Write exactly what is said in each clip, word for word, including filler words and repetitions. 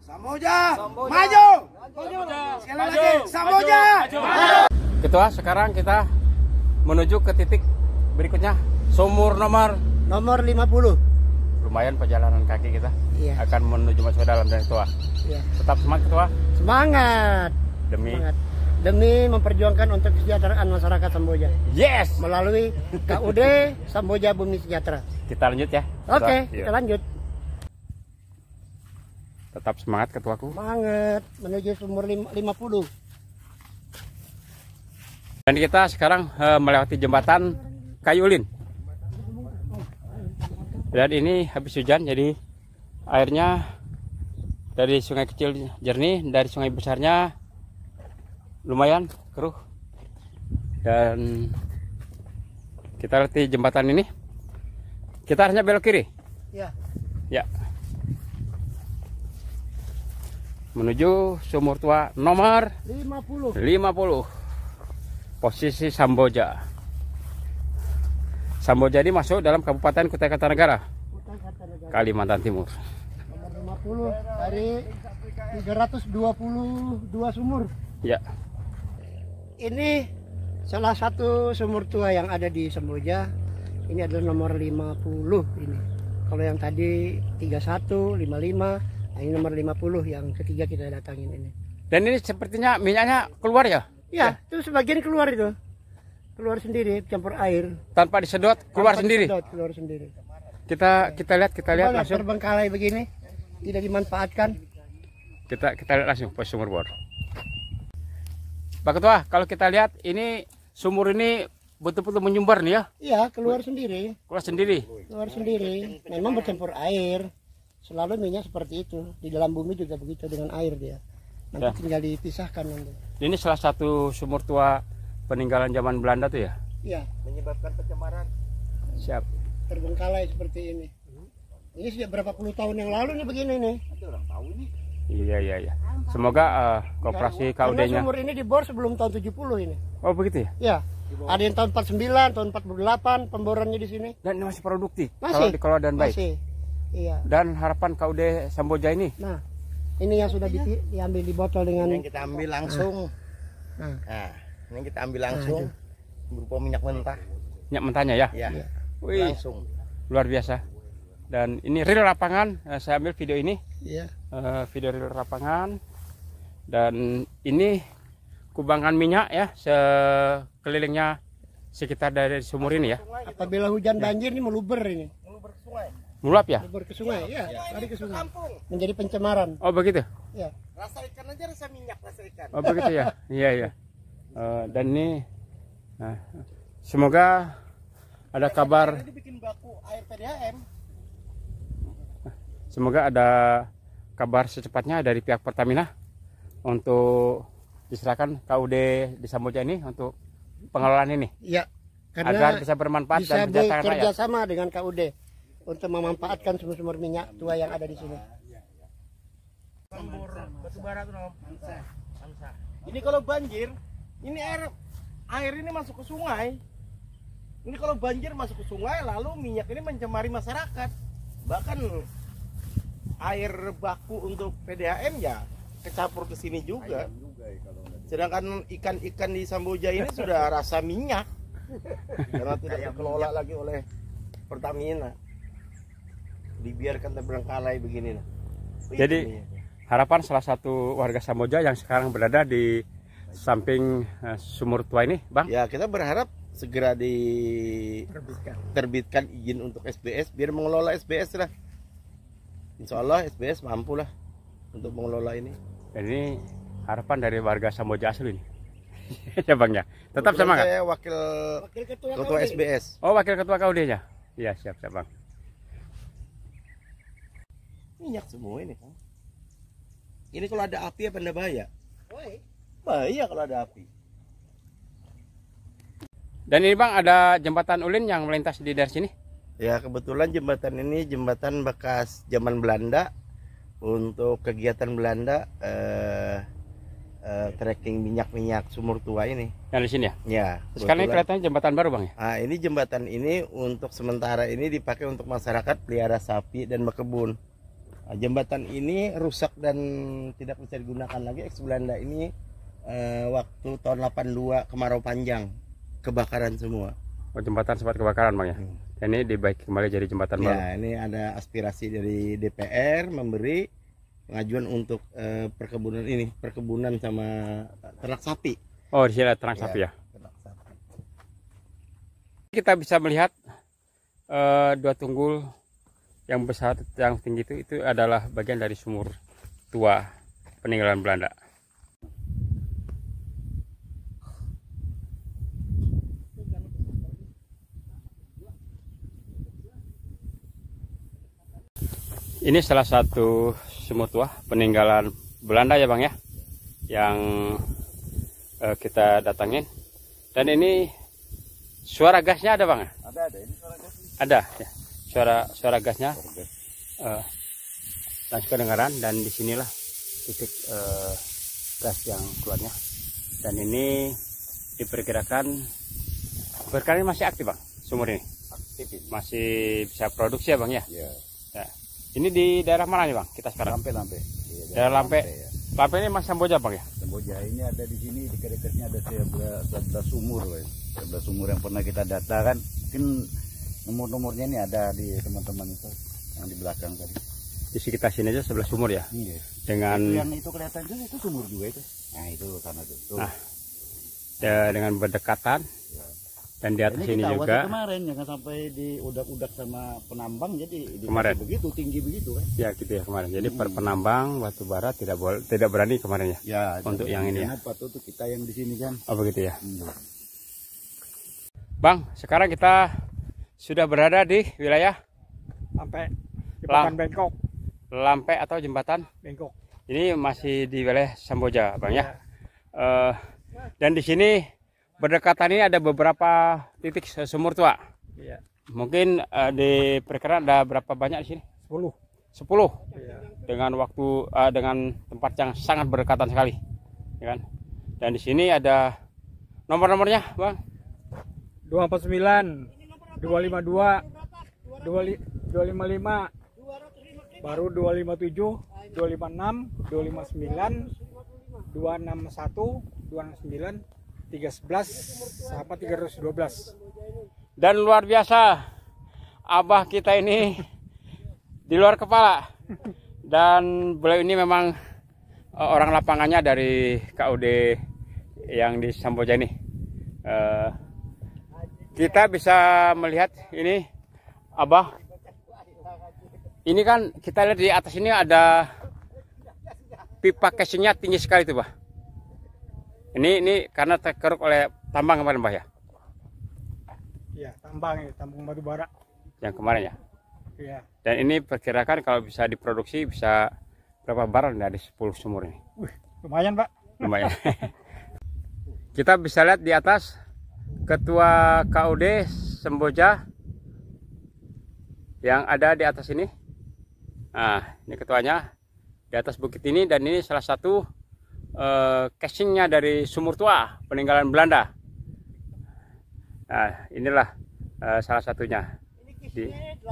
Samboja, maju. Sekali lagi, Samboja. Ketua, sekarang kita menuju ke titik berikutnya, sumur nomor nomor lima puluh. Lumayan perjalanan kaki kita. Iya. Akan menuju masuk dalam dan Ketua. Iya. Tetap semangat Ketua. Semangat. Demi Semangat. Demi memperjuangkan untuk kesejahteraan masyarakat Samboja. Yes. Melalui K U D Samboja Bumi Sejahtera. Kita lanjut ya. Oke, Ketua. kita lanjut. Tetap semangat Ketuaku. Semangat menuju sumur lima puluh. Dan kita sekarang uh, melewati jembatan Kayu Ulin. Dan ini habis hujan, jadi airnya dari sungai kecil jernih, dari sungai besarnya lumayan keruh. Dan kita lihat di jembatan ini, kita harusnya belok kiri. Ya. Ya. Menuju sumur tua nomor lima puluh. lima puluh. Posisi Samboja. Samboja ini masuk dalam Kabupaten Kutai Kartanegara, Kalimantan Timur. Nomor lima puluh dari tiga ratus dua puluh dua sumur. Ya. Ini salah satu sumur tua yang ada di Samboja. Ini adalah nomor lima puluh ini. Kalau yang tadi tiga puluh satu, lima puluh lima, nah ini nomor lima puluh yang ketiga kita datangin ini. Dan ini sepertinya minyaknya keluar ya? Ya, itu sebagian keluar itu. Keluar sendiri, campur air. Tanpa disedot, keluar Tanpa sendiri. disedot, keluar sendiri. Kita kita lihat, kita lihat Coba langsung. terbengkalai begini, tidak dimanfaatkan. Kita kita lihat langsung pos sumur bor. Pak Ketua, kalau kita lihat ini sumur ini betul-betul menyumber nih ya? Iya, keluar sendiri. Keluar sendiri. Keluar sendiri. Memang bercampur air. Selalu minyak seperti itu. Di dalam bumi juga begitu dengan air dia. Nanti Ya. tinggal dipisahkan nanti. Ini salah satu sumur tua peninggalan zaman Belanda tuh ya? Iya, Menyebabkan pencemaran. Siap. terbengkalai seperti ini. Ini sudah berapa puluh tahun yang lalu nih begini nih. Ada orang tahu nih. Iya iya iya. Semoga uh, koperasi K U Karena D-nya. sumur ini dibor sebelum tahun tujuh puluh ini. Oh begitu ya? Ya. Ada yang tahun empat puluh sembilan, tahun empat puluh delapan pemborannya di sini. Dan ini masih produktif. Masih. Kalau dikelola dan baik. Masih. Iya. Dan harapan K U D Samboja ini. Nah, ini yang sudah di, diambil di botol dengan Yang kita ambil langsung. Nah, Nah, ini kita ambil langsung berupa minyak mentah. Minyak mentahnya ya. Ya. Iya. Wih, Langsung. luar biasa. Dan ini real lapangan. Eh, Saya ambil video ini. iya. Eh, video real lapangan. Dan ini kubangan minyak ya. Sekelilingnya sekitar dari sumur ini ya. Apabila hujan banjir ini meluber ini. Meluber ke sungai. Mulap ya? Meluber ke sungai, ya, lari ke sungai. Kampung. Menjadi pencemaran. Oh begitu? Ya. Rasa ikan aja rasa minyak rasa ikan. Oh begitu ya? Iya iya. Eh, dan ini nah, semoga ada kabar. Ini bikin baku air P D H M. Semoga ada kabar secepatnya dari pihak Pertamina untuk diserahkan K U D di Samboja ini untuk pengelolaan ini. Iya. Agar bisa bermanfaat bisa dan mensejahterakan bekerja rakyat. sama dengan K U D untuk memanfaatkan sumur-sumur minyak tua yang ada di sini. Sumur batu bara tuh nom. Ini kalau banjir, ini air air ini masuk ke sungai. Ini kalau banjir masuk ke sungai, lalu minyak ini mencemari masyarakat. Bahkan air baku untuk P D H M ya kecampur ke sini juga. Sedangkan ikan-ikan di Samboja ini sudah rasa minyak karena tidak dikelola lagi oleh Pertamina. Dibiarkan terbengkalai begini. Jadi harapan salah satu warga Samboja yang sekarang berada di samping uh, sumur tua ini, Bang. Ya, kita berharap segera diterbitkan izin untuk S B S biar mengelola S B S lah. Insya Allah S B S mampu lah untuk mengelola ini. Dan ini harapan dari warga Samboja asli ini. Ya Bang ya. Tetap Kebetulan semangat. Saya wakil Wakil Ketua, ketua S B S. Oh, wakil ketua K U D-nya. Iya, siap siap Bang. Minyak semua ini kan. Ini kalau ada api apa enggak bahaya? Woi. Bahaya kalau ada api. Dan ini Bang ada jembatan ulin yang melintas di dari sini. Ya, kebetulan jembatan ini jembatan bekas zaman Belanda untuk kegiatan Belanda eh, eh, trekking minyak-minyak sumur tua ini. Yang di sini ya. Ya. Sekarang ini kebetulan. kelihatannya jembatan baru Bang ya. Nah, ini jembatan ini untuk sementara ini dipakai untuk masyarakat pelihara sapi dan berkebun. Nah, jembatan ini rusak dan tidak bisa digunakan lagi. Ex Belanda ini eh, waktu tahun delapan puluh dua kemarau panjang, kebakaran semua. Oh, jembatan sempat kebakaran bang ya. Hmm. Ini dibaiki kembali jadi jembatan baru. Ya, ini ada aspirasi dari D P R memberi pengajuan untuk eh, perkebunan ini, perkebunan sama ternak sapi. Oh, di sini ada ternak sapi ya. Ternak sapi. Kita bisa melihat uh, dua tunggul yang besar, yang tinggi itu itu adalah bagian dari sumur tua peninggalan Belanda. Ini salah satu sumur tua peninggalan Belanda ya bang ya, yang uh, kita datangin. Dan ini suara gasnya ada bang? Ada, ada. Ini suara gas. Ada ya. Suara suara gasnya uh, dan kedengaran, dan disinilah titik uh, gas yang keluarnya. Dan ini diperkirakan berkali masih aktif bang sumur ini. Aktif, masih bisa produksi ya bang ya. Ya. Ya. Ini di daerah mana nih bang kita sekarang? Lampe, Lampe. Ya, daerah Lampe. Lampe, ya. Lampe ini Mas Samboja bang ya. Samboja ini ada di sini, dekat-dekatnya ada sebelas sumur, sebelas sumur yang pernah kita data kan. Mungkin nomor-nomornya ini ada di teman-teman itu yang di belakang tadi. Di sekitar sini aja sebelah sumur ya. Iya. Dengan itu yang itu kelihatan juga itu sumur juga itu. Nah itu sana tuh. Tuh. Nah, ya, dengan berdekatan ya. Dan di atas ini, ini juga. Kemarin jangan sampai di udak-udak sama penambang jadi kemarin begitu tinggi begitu kan. Ya gitu ya kemarin. Jadi hmm. per penambang batu bara tidak boleh, tidak berani kemarin ya. Ya. Untuk yang ini ya. Apa tuh kita yang di sini kan. Oh begitu ya. Hmm. Bang, sekarang kita sudah berada di wilayah Lampe, jembatan Bengkok. Lampe atau jembatan Bengkok. Ini masih di wilayah Samboja, bang ya. Uh, dan di sini berdekatan ini ada beberapa titik sumur tua. Ya. Mungkin uh, diperkirakan ada berapa banyak di sini? Sepuluh. Sepuluh. Ya. Dengan waktu, uh, dengan tempat yang sangat berdekatan sekali, ya kan? Dan di sini ada nomor-nomornya, bang. dua empat sembilan, dua lima dua, dua lima lima, baru dua lima tujuh, dua lima enam, dua lima sembilan, dua enam satu, dua enam sembilan, tiga sebelas, sampai tiga ratus dua belas. Dan luar biasa, abah kita ini di luar kepala. Dan beliau ini memang uh, orang lapangannya dari K U D yang di Samboja ini. Uh, kita bisa melihat ini abah. Ini kan kita lihat di atas ini ada pipa casingnya tinggi sekali tuh bah. Ini ini karena terkeruk oleh tambang kemarin bah ya. Iya tambang ya, tambang batu bara. Yang kemarin ya. Iya. Dan ini perkirakan kalau bisa diproduksi bisa berapa barang dari sepuluh sumur ini? Wih, lumayan pak. Lumayan. Kita bisa lihat di atas Ketua K U D Samboja yang ada di atas ini. Nah, ini ketuanya di atas bukit ini, dan ini salah satu uh, casingnya dari sumur tua peninggalan Belanda. Nah, inilah uh, salah satunya. Di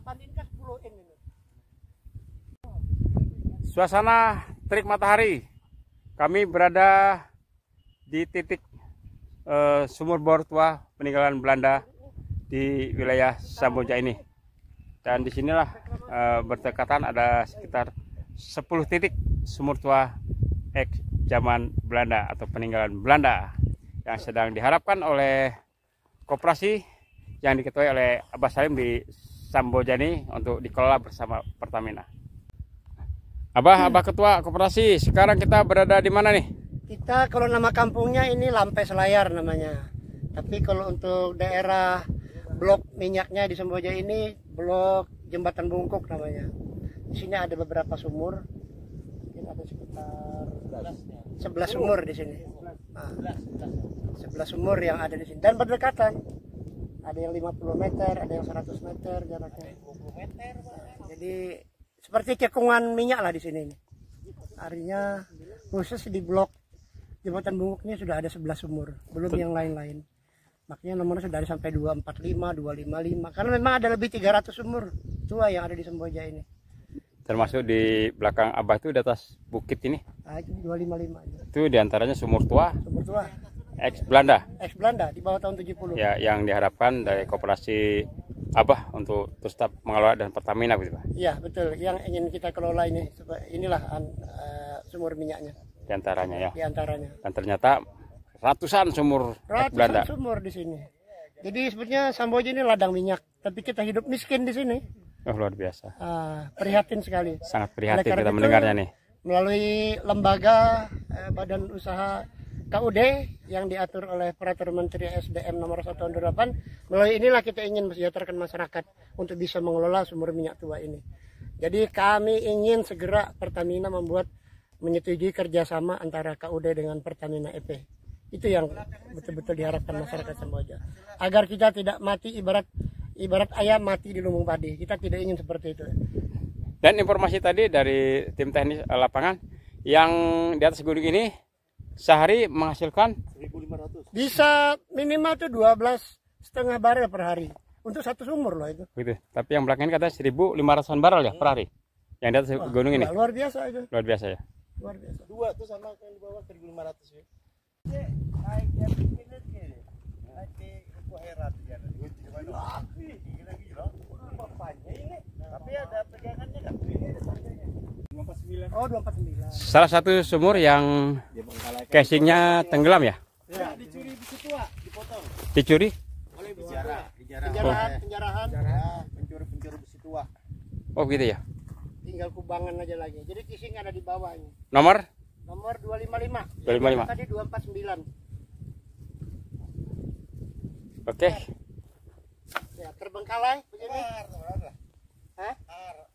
suasana terik matahari, kami berada di titik uh, sumur bor tua peninggalan Belanda di wilayah Samboja ini. Dan disinilah uh, berdekatan ada sekitar sepuluh titik sumur tua eks zaman Belanda atau peninggalan Belanda yang sedang diharapkan oleh koperasi yang diketuai oleh Abah Salim di Samboja ini untuk dikelola bersama Pertamina. Abah, Abah Ketua Koperasi, sekarang kita berada di mana nih? Kita kalau nama kampungnya ini Lampe Selayar namanya. Tapi kalau untuk daerah blok minyaknya di Samboja ini blok Jembatan Bungkuk namanya. Di sini ada beberapa sumur. Mungkin ada sekitar sebelas sumur di sini. Nah, sebelas sumur yang ada di sini dan berdekatan. Ada yang lima puluh meter, ada yang seratus meter jaraknya. Nah, jadi seperti cekungan minyak lah di sini. Artinya khusus di blok Jembatan Bungkuk ini sudah ada sebelas sumur, belum yang lain-lain. Makanya nomornya sudah ada sampai dua empat lima, dua lima lima. Karena memang ada lebih tiga ratus sumur tua yang ada di Samboja ini. termasuk di belakang Abah itu di atas bukit ini. Nah, itu dua lima lima. Itu diantaranya sumur tua Sumur tua. ex Belanda. Ex Belanda di bawah tahun tujuh puluh. Ya, yang diharapkan dari koperasi Abah untuk terus tetap mengelola dan Pertamina gitu Pak. Iya betul, yang ingin kita kelola ini inilah uh, sumur minyaknya Di antaranya ya. di antaranya. Dan ternyata ratusan sumur ex Ratusan Belanda. sumur di sini. Jadi sebetulnya Samboja ini ladang minyak, tapi kita hidup miskin di sini. Oh, luar biasa. Ah, prihatin sekali. Sangat Oleh prihatin karena kita itu, mendengarnya nih. Melalui lembaga eh, badan usaha K U D yang diatur oleh Peraturan Menteri S D M nomor satu tahun dua ribu delapan, melalui inilah kita ingin mensejahterakan masyarakat untuk bisa mengelola sumur minyak tua ini. Jadi kami ingin segera Pertamina membuat menyetujui kerjasama antara K U D dengan Pertamina E P. Itu yang betul-betul diharapkan masyarakat Samboja. Agar kita tidak mati ibarat ibarat ayam mati di lumbung padi. Kita tidak ingin seperti itu. Dan informasi tadi dari tim teknis lapangan yang di atas gunung ini sehari menghasilkan seribu lima ratus. Bisa minimal tuh dua belas setengah barel per hari untuk satu sumur loh itu. gitu. Tapi yang belakang ini katanya seribu lima ratusan barrel ya per hari. Yang di atas Wah, gunung ini. Luar biasa itu. Luar biasa ya. Luar biasa. Dua tuh sama yang di bawah seribu lima ratus ya. Tapi ada pegangannya kan? Oh dua empat sembilan. Salah satu sumur yang casingnya tenggelam ya. Ya, dicuri besi tua, dipotong. Dicuri. Oleh bicara, bicara. Penjarahan, penjarahan. Ya, pencuri-pencuri besi tua. Oh gitu ya. Tinggal kubangan aja lagi. Jadi casing ada di bawah ini. Nomor Nomor dua lima lima. dua lima lima. Tadi dua empat sembilan. Oke. Ya, terbengkalai begini. Har, Hah? har.